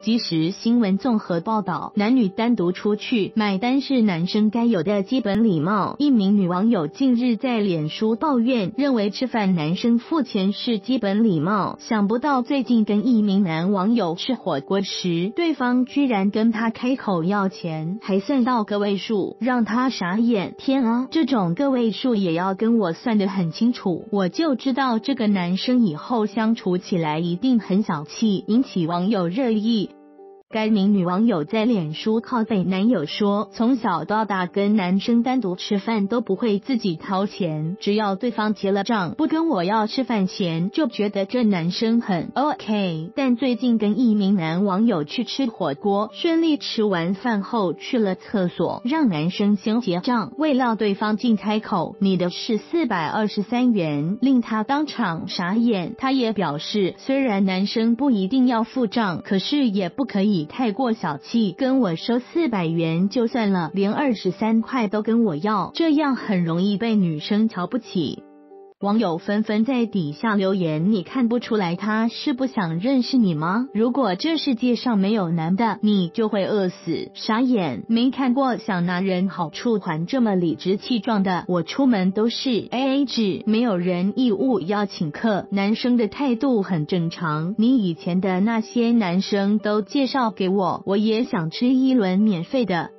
即时新闻综合报道，男女单独出去买单是男生该有的基本礼貌。一名女网友近日在脸书抱怨，认为吃饭男生付钱是基本礼貌。想不到最近跟一名男网友吃火锅时，对方居然跟他开口要钱，还算到个位数，让他傻眼。天啊，这种个位数也要跟我算得很清楚，我就知道这个男生以后相处起来一定很小气，引起网友热议。该名女网友在脸书靠北男友说，从小到大跟男生单独吃饭都不会自己掏钱，只要对方结了账不跟我要吃饭钱，就觉得这男生很 OK。但最近跟一名男网友去吃火锅，顺利吃完饭后去了厕所，让男生先结账，未料对方竟开口你的是423元，令他当场傻眼。他也表示，虽然男生不一定要付账，可是也不可以太过小气，跟我收400元就算了，连23块都跟我要，这样很容易被女生瞧不起。网友纷纷在底下留言，你看不出来他是不想认识你吗？如果这世界上没有男的，你就会饿死。傻眼，没看过想拿人好处还这么理直气壮的，我出门都是 AA 制，没有人义务要请客，男生的态度很正常，你以前的那些男生都介绍给我，我也想吃一轮免费的。